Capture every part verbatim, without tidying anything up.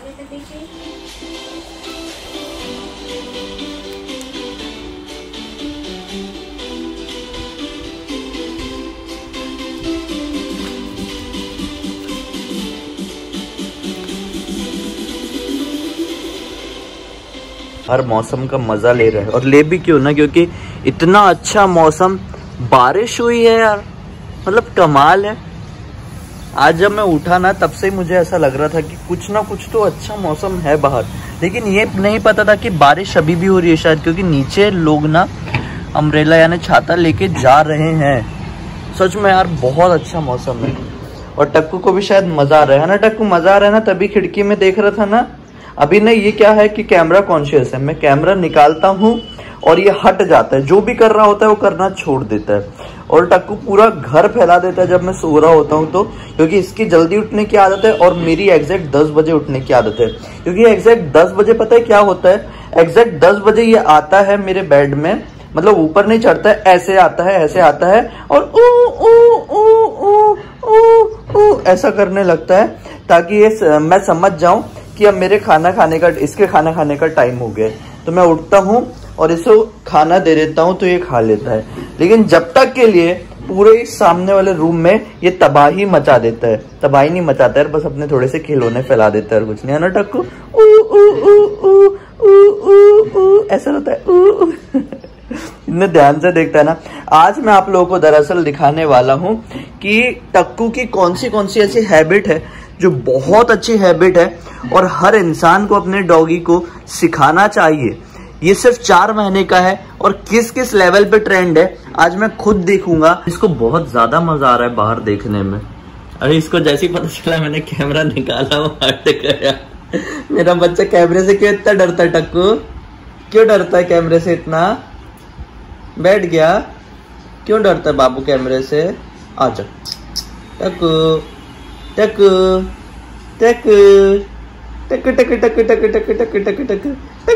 आगे से देखिए। हर मौसम का मजा ले रहे हैं, और ले भी क्यों ना, क्योंकि इतना अच्छा मौसम, बारिश हुई है यार, मतलब कमाल है। आज जब मैं उठा ना तब से मुझे ऐसा लग रहा था कि कुछ ना कुछ तो अच्छा मौसम है बाहर, लेकिन ये नहीं पता था कि बारिश अभी भी हो रही है शायद, क्योंकि नीचे लोग ना अम्ब्रेला यानी छाता लेके जा रहे हैं। सच में यार बहुत अच्छा मौसम है, और टक्कू को भी शायद मजा आ रहा है ना। टक्कू मजा आ रहा है ना, तभी खिड़की में देख रहा था ना। अभी नहीं, ये क्या है कि कैमरा कॉन्शियस है, मैं कैमरा निकालता हूँ और ये हट जाता है, जो भी कर रहा होता है वो करना छोड़ देता है। और टक्कू पूरा घर फैला देता है जब मैं सो रहा होता हूँ तो, क्योंकि इसकी जल्दी उठने की आदत है और मेरी एग्जैक्ट दस बजे उठने की आदत है। क्योंकि एग्जैक्ट दस बजे पता है क्या होता है, एग्जैक्ट दस बजे ये आता है मेरे बेड में, मतलब ऊपर नहीं चढ़ता है, ऐसे आता है, ऐसे आता है और ऊ ऊ ऊ ऊ ऊ ऊ ऐसा करने लगता है, ताकि ये मैं समझ जाऊं कि अब मेरे खाना खाने का, इसके खाना खाने का टाइम हो गया। तो मैं उठता हूँ और इसको खाना दे देता हूँ तो ये खा लेता है। लेकिन जब तक के लिए पूरे सामने वाले रूम में ये तबाही मचा देता है, तबाही नहीं मचाता है, बस अपने थोड़े से खिलौने फैला देता है और कुछ नहीं, है ना टक्कू? ऊ ऊ ऊ ऊ ऊ ऊ ऊ ऐसा होता है। ऊ इतने ध्यान से देखता है ना। आज मैं आप लोगों को दरअसल दिखाने वाला हूँ कि टक्कू की कौन सी कौन सी ऐसी हैबिट है जो बहुत अच्छी हैबिट है और हर इंसान को अपने डॉगी को सिखाना चाहिए। ये सिर्फ चार महीने का है और किस किस लेवल पे ट्रेंड है आज मैं खुद देखूंगा। इसको बहुत ज्यादा मजा आ रहा है बाहर देखने में। अरे इसको जैसे ही पता चला मैंने कैमरा निकाला, वो हट गया। मेरा बच्चा कैमरे से क्यों इतना डरता है टक्कू? क्यों डरता है कैमरे से इतना? बैठ गया? क्यों डरता है बाबू कैमरे से? आजा टक्कू टक्कू टक्कू टक्कू टक्कू टक्कू टक्कू टक्कू टक्कू टक्कू टक्कू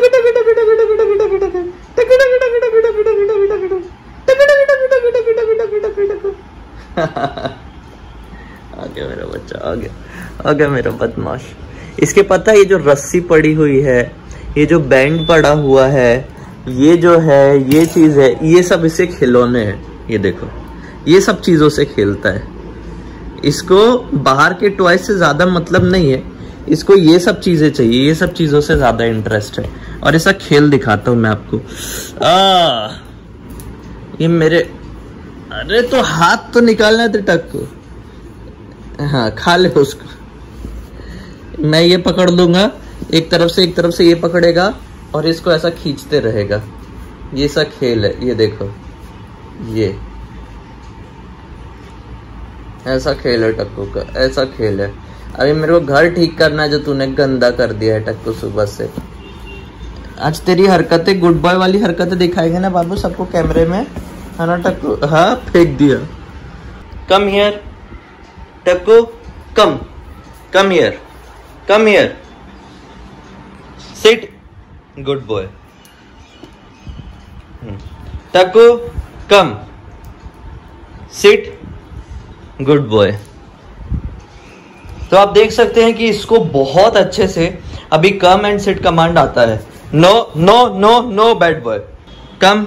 आ गया मेरा बच्चा, आ गया आ गया मेरा बदमाश। इसके पता है ये जो रस्सी पड़ी हुई है, ये जो बैंड पड़ा हुआ है, ये जो है ये चीज है, ये सब इससे खिलौने हैं। ये देखो ये सब चीजों से खेलता है। इसको बाहर के टॉय से ज्यादा मतलब नहीं है, इसको ये सब चीजें चाहिए, ये सब चीजों से ज्यादा इंटरेस्ट है। और ऐसा खेल दिखाता हूं मैं आपको। आ, ये मेरे, अरे तो हाथ तो निकालना है टक्कू। हाँ खा ले उसको। मैं ये पकड़ लूंगा, एक तरफ से एक तरफ से ये पकड़ेगा और इसको ऐसा खींचते रहेगा। ये सा खेल है, ये देखो, ये ऐसा खेल है टक्कू का, ऐसा खेल है। अभी मेरे को घर ठीक करना है जो तूने गंदा कर दिया है टक्कू सुबह से। आज तेरी हरकतें, गुड बॉय वाली हरकतें दिखाएंगे ना बाबू सबको कैमरे में, है ना टक्कू? हाँ फेंक दिया। Come here Takku, come come here, come here, sit, good boy. Takku come, sit, good boy. तो आप देख सकते हैं कि इसको बहुत अच्छे से अभी कम एंड सिट कमांड आता है। No no no no bad boy, come,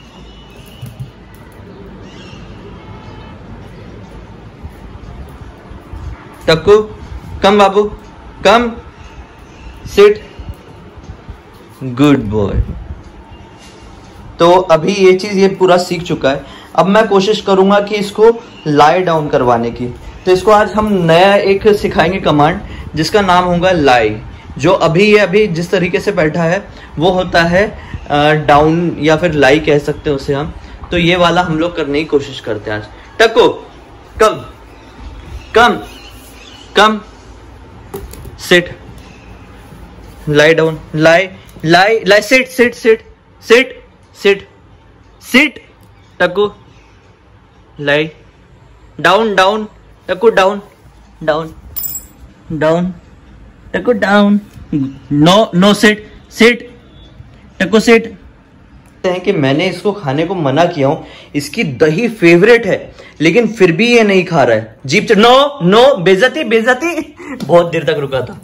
Takku come बाबू, कम, सिट, गुड बॉय। तो अभी ये चीज ये पूरा सीख चुका है। अब मैं कोशिश करूंगा कि इसको लाई डाउन करवाने की। तो इसको आज हम नया एक सिखाएंगे कमांड जिसका नाम होगा लाई। जो अभी ये अभी जिस तरीके से बैठा है वो होता है डाउन या फिर लाई कह सकते हैं उसे हम। तो ये वाला हम लोग करने की कोशिश करते हैं आज। Takku come come come, sit, lie down, lie lie lie, sit sit sit sit sit sit, Takku lie, down down, Takku down down down, Takku down, no no, sit sit, Takku sit. हैं कि मैंने इसको खाने को मना किया हूं, इसकी दही फेवरेट है लेकिन फिर भी ये नहीं खा रहा है। जीप नो नो, बेइज्जती बेइज्जती। बहुत देर तक रुका था,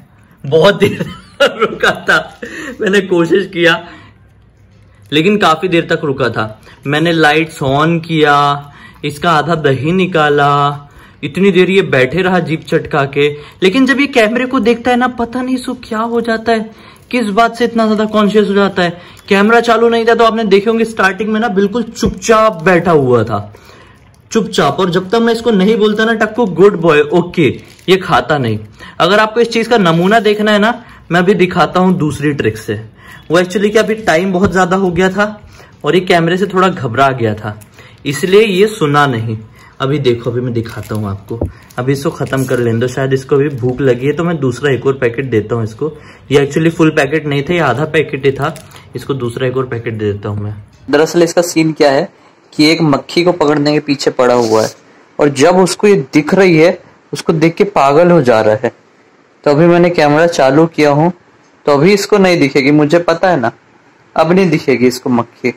बहुत देर रुका था। मैंने कोशिश किया लेकिन काफी देर तक रुका था। मैंने लाइट्स ऑन किया, इसका आधा दही निकाला, इतनी देर ये बैठे रहा जीप चटका के। लेकिन जब ये कैमरे को देखता है ना, पता नहीं इसको क्या हो जाता है, किस बात से इतना ज्यादा कॉन्शियस हो जाता है। कैमरा चालू नहीं था तो आपने देखे होंगे स्टार्टिंग में ना बिल्कुल चुपचाप बैठा हुआ था, चुपचाप। और जब तक मैं इसको नहीं बोलता ना टक्कू गुड बॉय ओके, ये खाता नहीं। अगर आपको इस चीज का नमूना देखना है ना, मैं अभी दिखाता हूँ दूसरी ट्रिक से। वो एक्चुअली क्या, अभी टाइम बहुत ज्यादा हो गया था और ये कैमरे से थोड़ा घबरा गया था, इसलिए ये सुना नहीं। अभी देखो, अभी मैं दिखाता हूँ आपको। अभी इसको खत्म कर लेने दो, शायद इसको भी भूख लगी है तो मैं दूसरा एक और पैकेट देता हूँ इसको। ये एक्चुअली फुल पैकेट नहीं था, ये आधा पैकेट ही था। इसको दूसरा एक और पैकेट दे देता हूँ मैं। दरअसल इसका सीन क्या है कि एक मक्खी को पकड़ने के पीछे पड़ा हुआ है और जब उसको ये दिख रही है, उसको देख के पागल हो जा रहा है। तो अभी मैंने कैमरा चालू किया हूँ तो अभी इसको नहीं दिखेगी, मुझे पता है ना, अब नहीं दिखेगी इसको मक्खी।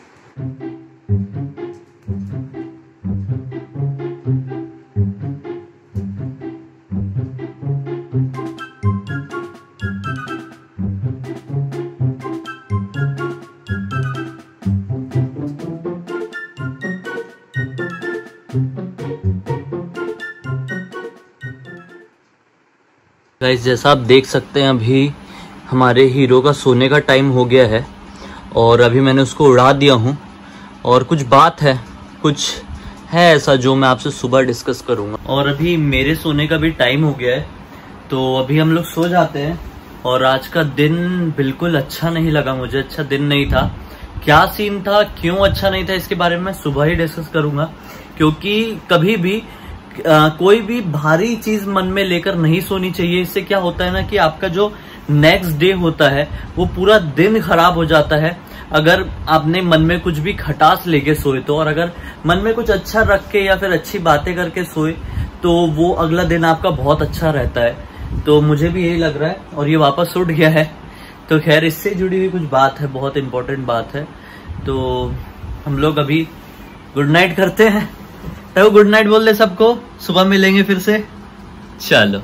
गाइस, जैसा आप देख सकते हैं अभी हमारे हीरो का सोने का टाइम हो गया है और अभी मैंने उसको उड़ा दिया हूँ। और कुछ बात है, कुछ है ऐसा जो मैं आपसे सुबह डिस्कस करूँगा। और अभी मेरे सोने का भी टाइम हो गया है तो अभी हम लोग सो जाते हैं। और आज का दिन बिल्कुल अच्छा नहीं लगा मुझे, अच्छा दिन नहीं था। क्या सीन था, क्यों अच्छा नहीं था, इसके बारे में मैं सुबह ही डिस्कस करूँगा। क्योंकि कभी भी आ, कोई भी भारी चीज मन में लेकर नहीं सोनी चाहिए। इससे क्या होता है ना कि आपका जो नेक्स्ट डे होता है वो पूरा दिन खराब हो जाता है। अगर आपने मन में कुछ भी खटास लेके सोए तो, और अगर मन में कुछ अच्छा रख के या फिर अच्छी बातें करके सोए तो वो अगला दिन आपका बहुत अच्छा रहता है। तो मुझे भी यही लग रहा है और ये वापस उठ गया है। तो खैर, इससे जुड़ी हुई कुछ बात है, बहुत इंपॉर्टेंट बात है। तो हम लोग अभी गुड नाइट करते हैं। तो गुड नाइट बोल दे सबको, सुबह मिलेंगे फिर से। चलो,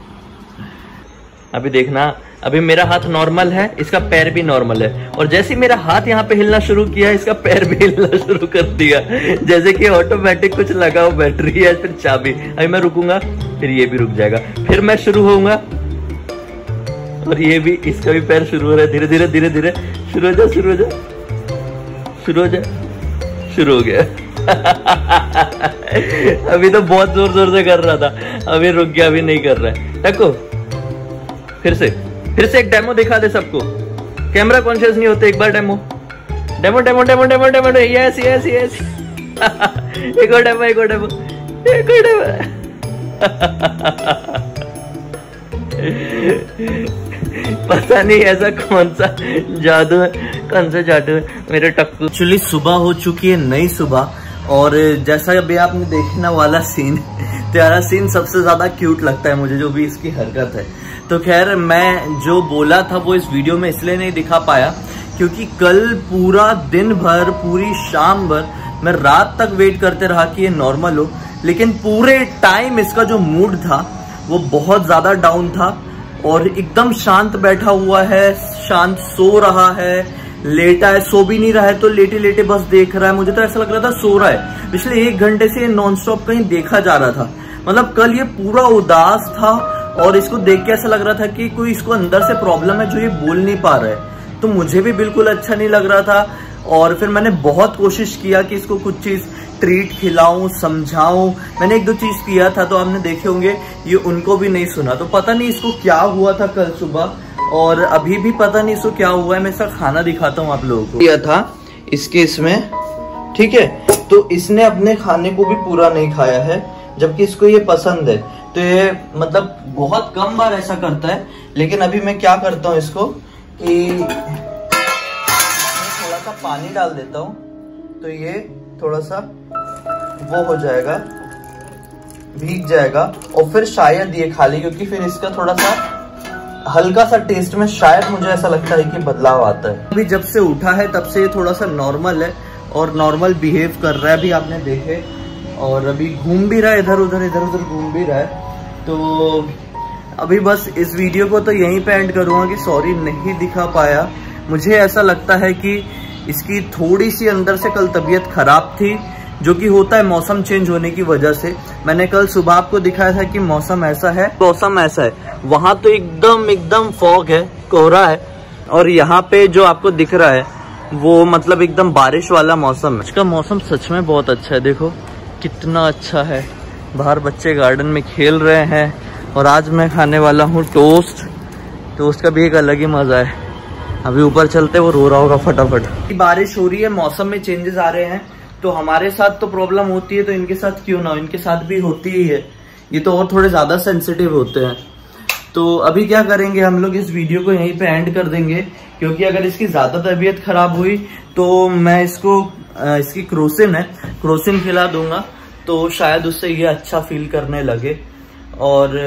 अभी देखना, अभी मेरा हाथ नॉर्मल है, इसका पैर भी नॉर्मल है। और जैसे ही मेरा हाथ यहाँ पे हिलना शुरू किया, इसका पैर भी हिलना शुरू कर दिया, जैसे कि ऑटोमेटिक कुछ लगा हो, बैटरी या फिर चाबी। अभी मैं रुकूंगा, फिर ये भी रुक जाएगा, फिर मैं शुरू होऊंगा और ये भी, इसका भी पैर शुरू हो रहा है। धीरे धीरे धीरे धीरे शुरू हो जा, शुरू हो जा, शुरू हो जा, शुरू हो गया। अभी तो बहुत जोर जोर से कर रहा था, अभी रुक गया, अभी नहीं कर रहा है। देखो, फिर से फिर से एक डेमो दिखा दे सबको। कैमरा कॉन्शियस नहीं होते, एक बार demo demo demo demo demo demo yes yes yes. एक और डेमो, एक और डेमो, एक और डेमो। पता नहीं ऐसा कौन सा जादू है, कौन सा जादू है मेरे टक्कू। एक्चुअली सुबह हो चुकी है, नई सुबह। और जैसा अभी आपने देखने वाला सीन, त्यारा सीन सबसे ज्यादा क्यूट लगता है मुझे, जो भी इसकी हरकत है। तो खैर, मैं जो बोला था वो इस वीडियो में इसलिए नहीं दिखा पाया क्योंकि कल पूरा दिन भर, पूरी शाम भर मैं रात तक वेट करते रहा कि ये नॉर्मल हो। लेकिन पूरे टाइम इसका जो मूड था वो बहुत ज्यादा डाउन था और एकदम शांत बैठा हुआ है, शांत सो रहा है, लेटा है, सो भी नहीं रहा है तो लेटे लेटे बस देख रहा है। मुझे तो ऐसा लग रहा था सो रहा है। पिछले एक घंटे से नॉन स्टॉप कहीं देखा जा रहा था। मतलब कल ये पूरा उदास था और इसको देख के ऐसा लग रहा था कि कोई इसको अंदर से प्रॉब्लम है जो ये बोल नहीं पा रहा है। तो मुझे भी बिल्कुल अच्छा नहीं लग रहा था और फिर मैंने बहुत कोशिश किया कि इसको कुछ चीज ट्रीट खिलाऊं, समझाऊं। मैंने एक दो चीज किया था तो आपने देखे होंगे, ये उनको भी नहीं सुना। तो पता नहीं इसको क्या हुआ था कल सुबह और अभी भी पता नहीं इसको क्या हुआ है। मैं इसका खाना दिखाता हूँ आप लोगों को। दिया था इसके इसमें, ठीक है, तो इसने अपने खाने को भी पूरा नहीं खाया है जबकि इसको ये पसंद है। तो ये मतलब बहुत कम बार ऐसा करता है। लेकिन अभी मैं क्या करता हूँ इसको कि थोड़ा सा पानी डाल देता हूँ तो ये थोड़ा सा वो हो जाएगा, भीग जाएगा और फिर शायद ये खा ले, क्योंकि फिर इसका थोड़ा सा हल्का सा टेस्ट में शायद मुझे ऐसा लगता है कि बदलाव आता है। अभी जब से उठा है तब से ये थोड़ा सा नॉर्मल है और नॉर्मल बिहेव कर रहा है, अभी आपने देखे। और अभी घूम भी रहा है, इधर उधर इधर उधर घूम भी रहा है। तो अभी बस इस वीडियो को तो यहीं पे एंड करूँगा कि सॉरी नहीं दिखा पाया। मुझे ऐसा लगता है कि इसकी थोड़ी सी अंदर से कल तबीयत खराब थी, जो कि होता है मौसम चेंज होने की वजह से। मैंने कल सुबह आपको दिखाया था कि मौसम ऐसा है, मौसम ऐसा है। वहां तो एकदम एकदम फॉग है, कोहरा है, और यहाँ पे जो आपको दिख रहा है वो मतलब एकदम बारिश वाला मौसम है। इसका मौसम सच में बहुत अच्छा है, देखो कितना अच्छा है। बाहर बच्चे गार्डन में खेल रहे हैं और आज मैं खाने वाला हूँ टोस्ट। टोस्ट का भी एक अलग ही मजा है। अभी ऊपर चलते, वो रो रहा होगा फटाफट। बारिश हो रही है, मौसम में चेंजेस आ रहे हैं, तो हमारे साथ तो प्रॉब्लम होती है, तो इनके साथ क्यों ना हो, इनके साथ भी होती ही है। ये तो और थोड़े ज्यादा सेंसिटिव होते हैं। तो अभी क्या करेंगे, हम लोग इस वीडियो को यहीं पे एंड कर देंगे, क्योंकि अगर इसकी ज्यादा तबीयत खराब हुई तो मैं इसको इसकी क्रोसिन है, क्रोसिन खिला दूंगा, तो शायद उससे ये अच्छा फील करने लगे। और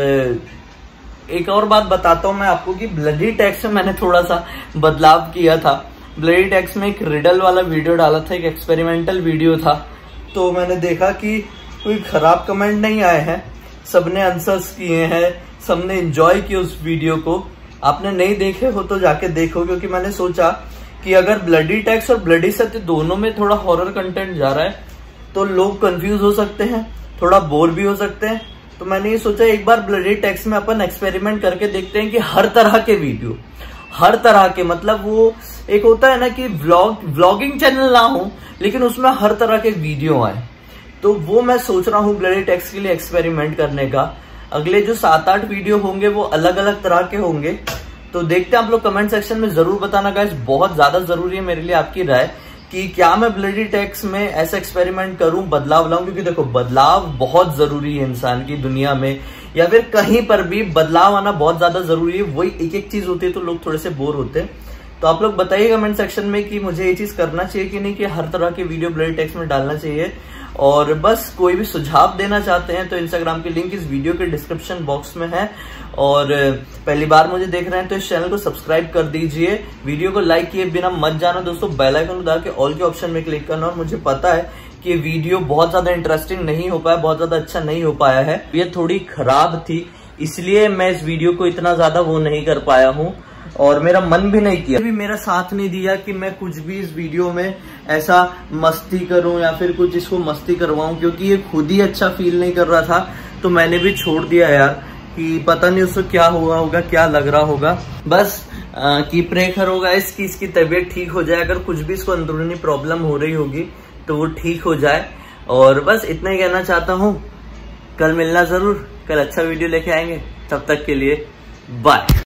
एक और बात बताता हूँ मैं आपको कि ब्लडी टैक्स में मैंने थोड़ा सा बदलाव किया था। ब्लडी टैक्स में एक रिडल वाला वीडियो डाला था, एक एक्सपेरिमेंटल वीडियो था, तो मैंने देखा कि कोई खराब कमेंट नहीं आए हैं, सबने आंसर्स किए हैं, सबने एंजॉय किया उस वीडियो को। आपने नहीं देखे हो तो जाके देखो, क्योंकि मैंने सोचा कि अगर ब्लडी टैक्स और ब्लडी सत्य दोनों में थोड़ा हॉरर कंटेंट जा रहा है तो लोग कंफ्यूज हो सकते हैं, थोड़ा बोर भी हो सकते हैं। तो मैंने ये सोचा एक बार ब्लडी टैक्स में अपन एक्सपेरिमेंट करके देखते हैं कि हर तरह के वीडियो, हर तरह के, मतलब वो एक होता है ना कि व्लॉग व्लॉगिंग चैनल ना हो लेकिन उसमें हर तरह के वीडियो आए। तो वो मैं सोच रहा हूँ ब्लडी टैक्स के लिए एक्सपेरिमेंट करने का। अगले जो सात आठ वीडियो होंगे वो अलग अलग तरह के होंगे, तो देखते हैं। आप लोग कमेंट सेक्शन में जरूर बताना गाइस, बहुत ज्यादा जरूरी है मेरे लिए आपकी राय कि क्या मैं ब्लडी टैक्स में ऐसा एक्सपेरिमेंट करूं, बदलाव लाऊं। क्योंकि देखो बदलाव बहुत जरूरी है इंसान की दुनिया में, या फिर कहीं पर भी बदलाव आना बहुत ज्यादा जरूरी है। वही एक एक चीज होती है तो लोग थोड़े से बोर होते हैं। तो आप लोग बताइए कमेंट सेक्शन में कि मुझे ये चीज करना चाहिए कि नहीं, कि हर तरह के वीडियो ब्लडी टैक्स में डालना चाहिए। और बस कोई भी सुझाव देना चाहते हैं तो इंस्टाग्राम की लिंक इस वीडियो के डिस्क्रिप्शन बॉक्स में है। और पहली बार मुझे देख रहे हैं तो इस चैनल को सब्सक्राइब कर दीजिए, वीडियो को लाइक किए बिना मत जाना दोस्तों, बेल आइकन दबा के ऑल के ऑप्शन में क्लिक करना। और मुझे पता है कि वीडियो बहुत ज्यादा इंटरेस्टिंग नहीं हो पाया, बहुत ज्यादा अच्छा नहीं हो पाया है, ये थोड़ी खराब थी, इसलिए मैं इस वीडियो को इतना ज्यादा वो नहीं कर पाया हूँ और मेरा मन भी नहीं किया, भी मेरा साथ नहीं दिया कि मैं कुछ भी इस वीडियो में ऐसा मस्ती करूं या फिर कुछ इसको मस्ती करवाऊं, क्योंकि ये खुद ही अच्छा फील नहीं कर रहा था। तो मैंने भी छोड़ दिया यार, कि पता नहीं उसको क्या हुआ होगा, क्या लग रहा होगा। बस आ, की प्रे करोगा इसकी इसकी तबीयत ठीक हो जाए। अगर कुछ भी इसको अंदरूनी प्रॉब्लम हो रही होगी तो वो ठीक हो जाए। और बस इतना ही कहना चाहता हूँ, कल मिलना जरूर, कल अच्छा वीडियो लेके आएंगे। तब तक के लिए बाय।